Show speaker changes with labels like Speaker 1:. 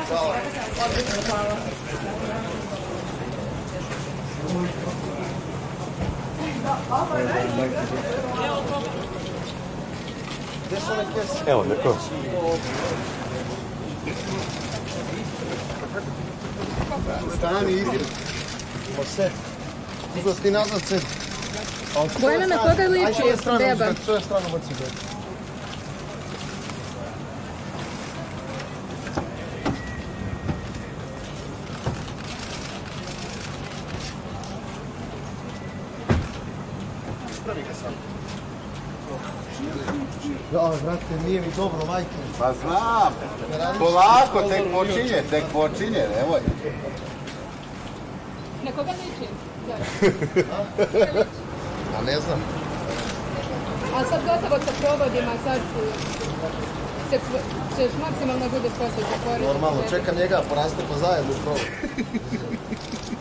Speaker 1: Odlično, hvala.
Speaker 2: Gdje su one kese?
Speaker 3: Evo, neko.
Speaker 2: Stani, idi. Sve. Uzeo ti nazad sve.
Speaker 1: Bojana, na koga liči beba?
Speaker 2: S ove strane baci beba. Pravi ga sam. Ja, brate, nije mi dobro, majke.
Speaker 4: Pa znam, polako, tek počinje, nemoj.
Speaker 1: Na koga liči?
Speaker 2: A ne znam.
Speaker 1: A sad gotovo sa provodima, sad ćeš maksimalno bude posle zatvoriti.
Speaker 2: Normalno, čekam njega, poraste pa zajedno u provodu.